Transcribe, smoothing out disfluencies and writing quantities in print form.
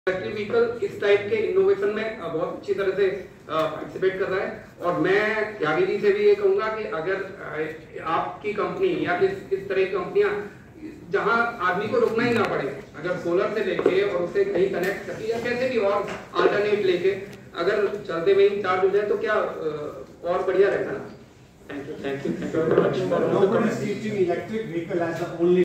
Electric vehicle इस type के innovation में बहुत अच्छी तरह से पार्टिसिपेट कर रहा है और मैं त्यागी जी से भी ये कहूंगा कि अगर आपकी कंपनी या इस तरह की कंपनियां जहां आदमी को रुकना ही ना पड़े, अगर सोलर से लेके और उसे कहीं कनेक्ट करके या कैसे भी और अल्टरनेट लेके अगर चलते हुए ही चार्ज हो जाए तो क्या और बढ़िया रहेगा ना। Thank you very much.